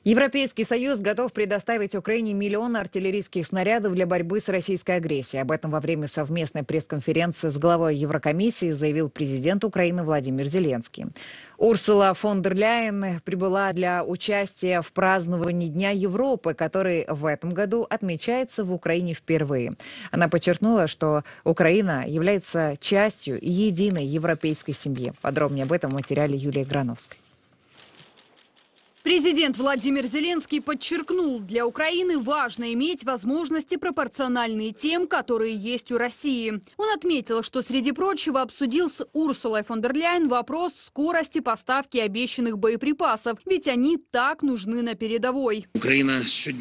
Европейский Союз готов предоставить Украине миллион артиллерийских снарядов для борьбы с российской агрессией. Об этом во время совместной пресс-конференции с главой Еврокомиссии заявил президент Украины Владимир Зеленский. Урсула фон дер Ляйен прибыла для участия в праздновании Дня Европы, который в этом году отмечается в Украине впервые. Она подчеркнула, что Украина является частью единой европейской семьи. Подробнее об этом в материале Юлии Грановской. Президент Владимир Зеленский подчеркнул, для Украины важно иметь возможности, пропорциональные тем, которые есть у России. Он отметил, что, среди прочего, обсудил с Урсулой фон дер Ляйен вопрос скорости поставки обещанных боеприпасов, ведь они так нужны на передовой. Украина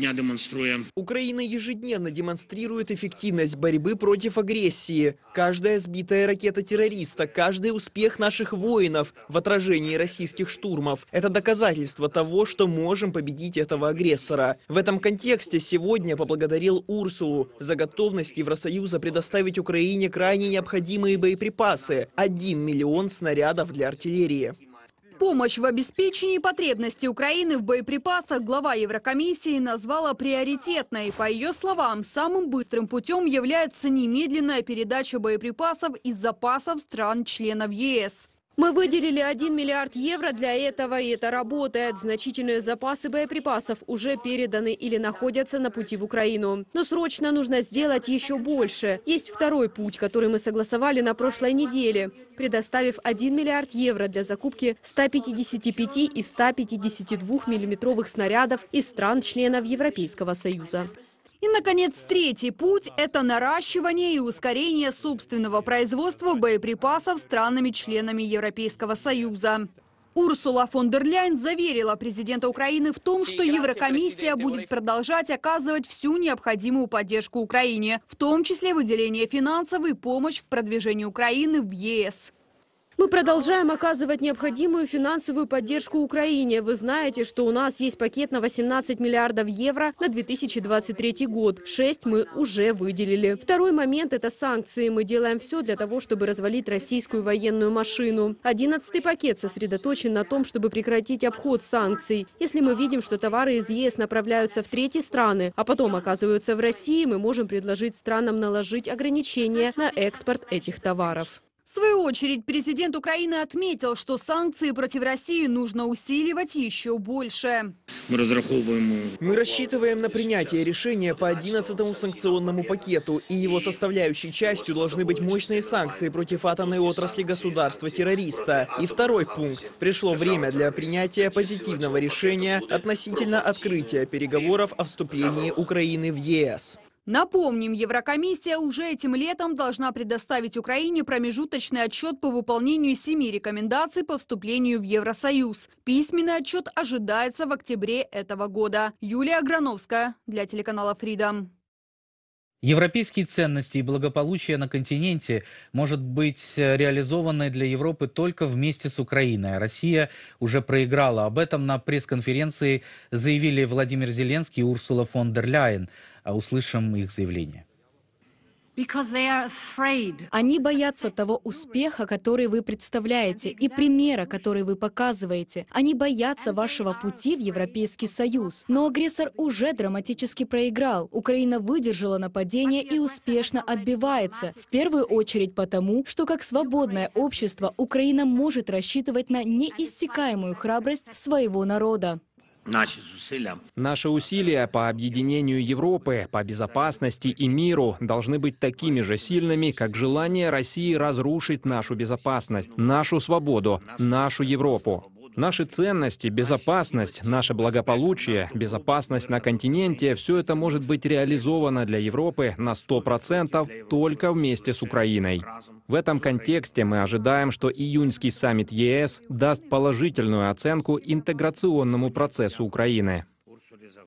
ежедневно демонстрирует эффективность борьбы против агрессии. Каждая сбитая ракета террориста, каждый успех наших воинов в отражении российских штурмов – это доказательство того, что можем победить этого агрессора. В этом контексте сегодня поблагодарил Урсулу за готовность Евросоюза предоставить Украине крайне необходимые боеприпасы – 1 миллион снарядов для артиллерии. Помощь в обеспечении потребностей Украины в боеприпасах глава Еврокомиссии назвала приоритетной. По ее словам, самым быстрым путем является немедленная передача боеприпасов из запасов стран-членов ЕС. Мы выделили 1 миллиард евро для этого, и это работает. Значительные запасы боеприпасов уже переданы или находятся на пути в Украину. Но срочно нужно сделать еще больше. Есть второй путь, который мы согласовали на прошлой неделе, предоставив 1 миллиард евро для закупки 155 и 152 миллиметровых снарядов из стран-членов Европейского Союза. И, наконец, третий путь – это наращивание и ускорение собственного производства боеприпасов странами-членами Европейского Союза. Урсула фон дер Ляйен заверила президента Украины в том, что Еврокомиссия будет продолжать оказывать всю необходимую поддержку Украине, в том числе выделение финансов и помощь в продвижении Украины в ЕС. Мы продолжаем оказывать необходимую финансовую поддержку Украине. Вы знаете, что у нас есть пакет на 18 миллиардов евро на 2023 год. 6 мы уже выделили. Второй момент – это санкции. Мы делаем все для того, чтобы развалить российскую военную машину. 11-й пакет сосредоточен на том, чтобы прекратить обход санкций. Если мы видим, что товары из ЕС направляются в третьи страны, а потом оказываются в России, мы можем предложить странам наложить ограничения на экспорт этих товаров. В свою очередь, президент Украины отметил, что санкции против России нужно усиливать еще больше. Мы рассчитываем на принятие решения по 11-му санкционному пакету, и его составляющей частью должны быть мощные санкции против атомной отрасли государства-террориста. И второй пункт. Пришло время для принятия позитивного решения относительно открытия переговоров о вступлении Украины в ЕС. Напомним, Еврокомиссия уже этим летом должна предоставить Украине промежуточный отчет по выполнению 7 рекомендаций по вступлению в Евросоюз. Письменный отчет ожидается в октябре этого года. Юлия Грановская для телеканала Freedom. Европейские ценности и благополучие на континенте может быть реализованы для Европы только вместе с Украиной. Россия уже проиграла. Об этом на пресс-конференции заявили Владимир Зеленский и Урсула фон дер Ляйен. Услышим их заявление. Они боятся того успеха, который вы представляете, и примера, который вы показываете. Они боятся вашего пути в Европейский Союз. Но агрессор уже драматически проиграл. Украина выдержала нападение и успешно отбивается. В первую очередь потому, что как свободное общество Украина может рассчитывать на неиссякаемую храбрость своего народа. Наши усилия по объединению Европы, по безопасности и миру должны быть такими же сильными, как желание России разрушить нашу безопасность, нашу свободу, нашу Европу. Наши ценности, безопасность, наше благополучие, безопасность на континенте – все это может быть реализовано для Европы на 100% только вместе с Украиной. В этом контексте мы ожидаем, что июньский саммит ЕС даст положительную оценку интеграционному процессу Украины.